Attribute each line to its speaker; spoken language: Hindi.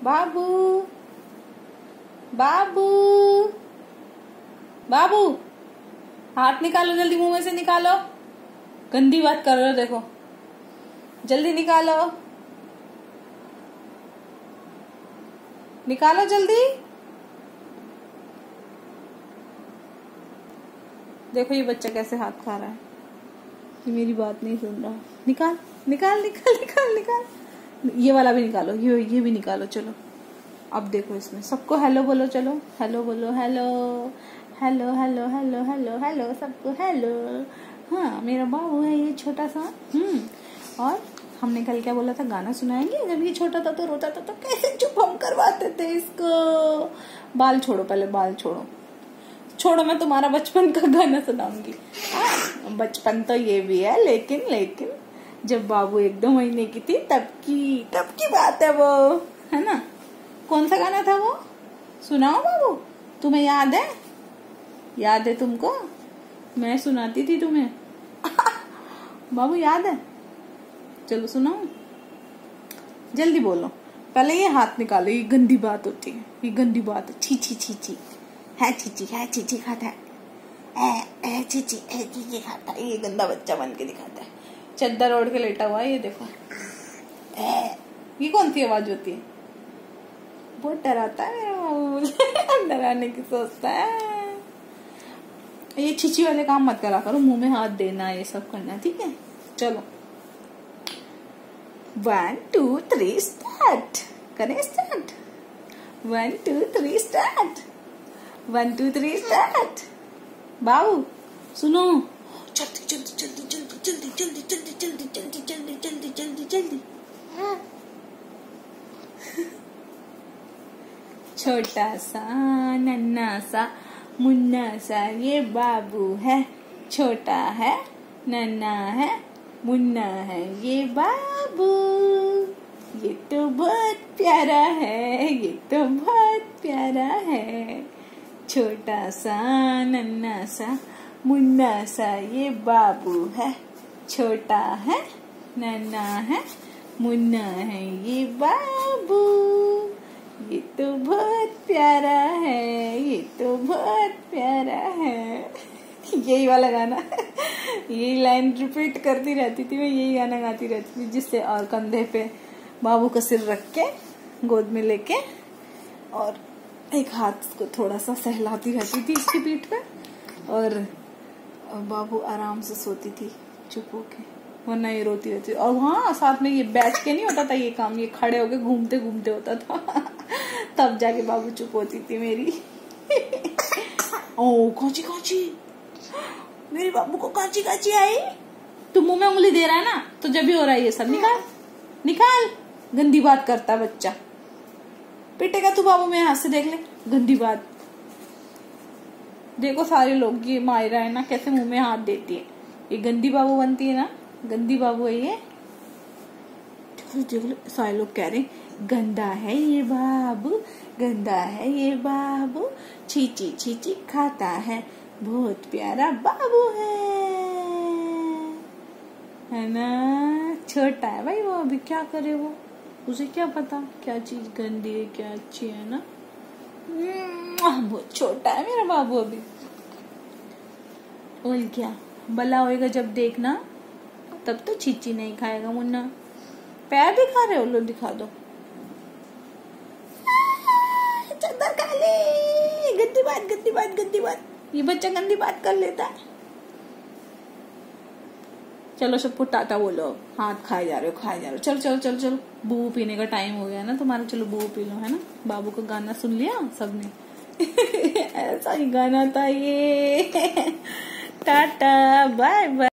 Speaker 1: बाबू बाबू बाबू, हाथ निकालो जल्दी, मुंह में से निकालो। गंदी बात कर रहे हो, देखो जल्दी निकालो, निकालो जल्दी। देखो ये बच्चा कैसे हाथ खा रहा है, ये मेरी बात नहीं सुन रहा। निकाल निकाल निकाल निकाल निकाल, ये वाला भी निकालो, ये भी निकालो। चलो अब देखो इसमें सबको हेलो बोलो, चलो हेलो बोलो, hello hello hello hello hello hello, सबको हेलो। हाँ मेरा बाबू है ये छोटा सा। और हमने कल क्या बोला था, गाना सुनाएंगे। जब ये छोटा था तो रोता था तो कैसे चुप हम करवाते थे इसको। बाल छोड़ो पहले, बाल छोड़ो, छोड़ो, मैं तुम्हारा बचपन का गाना सुनाऊंगी। बचपन तो ये भी है, लेकिन जब बाबू 1-2 महीने की थी तब की बात है वो, है ना। कौन सा गाना था वो, सुनाओ बाबू, तुम्हें याद है? याद है तुमको? मैं सुनाती थी तुम्हें। बाबू याद है? चलो सुनाओ, जल्दी बोलो। पहले ये हाथ निकालो, ये गंदी बात होती है, ये गंदी बात है। छी छी छी छी है, चीची खाता है, चीची खाता है। ये गंदा बच्चा बन के दिखाता है, चद्दर ओढ़ के लेटा हुआ है, ये देखो। ये कौन सी आवाज होती है? बहुत डराता है मेरा बाबू। डराने की सोचता है। ये छिची वाले काम मत करा करो, मुंह में हाथ देना, ये सब करना, ठीक है। चलो 1 2 3 स्टार्ट करें, स्टार्ट 1 2 3 स्टार्ट 1 2 3 स्टार्ट। बाबू सुनो, जल्दी जल्दी जल्दी जल्दी जल्दी जल्दी जल्दी जल्दी जल्दी जल्दी जल्दी जल्दी जल्दी। छोटा सा नन्ना सा मुन्ना सा ये बाबू है, छोटा है नन्ना है मुन्ना है ये बाबू। ये तो बहुत प्यारा है, ये तो बहुत प्यारा है। छोटा सा नन्ना सा मुन्ना सा ये बाबू है, छोटा है नन्ना है मुन्ना है ये बाबू। ये तो बहुत प्यारा है, ये तो बहुत प्यारा है। यही वाला गाना, यही लाइन रिपीट करती रहती थी मैं, यही गाना गाती रहती थी जिससे। और कंधे पे बाबू का सिर रख के गोद में लेके और एक हाथ को थोड़ा सा सहलाती रहती थी इसकी पीठ पे, और बाबू आराम से सोती थी चुप होके, वरना ये रोती रहती। और हाँ साथ में ये बैठ के नहीं होता था ये काम, ये खड़े होके घूमते घूमते होता था। तब जाके बाबू चुप होती थी मेरी। ओ कौची कौची, मेरे बाबू को कौची कौची आई। तू मुंह में उंगली दे रहा है ना, तो जब भी हो रहा है ये सब, निकाल निकाल। गंदी बात करता बच्चा, पिटेगा तू बाबू में, हाथ से देख ले। गंदी बात देखो, सारे लोग ये मायरा है ना कैसे मुंह में हाथ देती है, ये गंदी बाबू बनती है ना, गंदी बाबू है ये। देख लो सारे लोग कह रहे गंदा है ये बाबू, गंदा है ये बाबू, चीची चीची खाता है, बहुत प्यारा बाबू है ना। छोटा है भाई वो, अभी क्या करे वो, उसे क्या पता क्या चीज गंदी है क्या अच्छी है ना। बहुत छोटा है मेरा बाबू अभी। और क्या बला होएगा जब देखना, तब तो चीची नहीं खाएगा मुन्ना। पैर दिखा रहे हो, लो दिखा दो। चद्दर खा ले, गंदी बात गंदी बात गंदी बात, ये बच्चा गंदी बात कर लेता है। चलो सबको टाटा बोलो, हाथ खाए जा रहे हो खाए जा रहे हो। चलो चलो चलो चलो, बूबू पीने का टाइम हो गया ना तुम्हारा, चलो बूबू पी लो, है ना। बाबू का गाना सुन लिया सबने। ऐसा ही गाना था ये। Tata bye bye.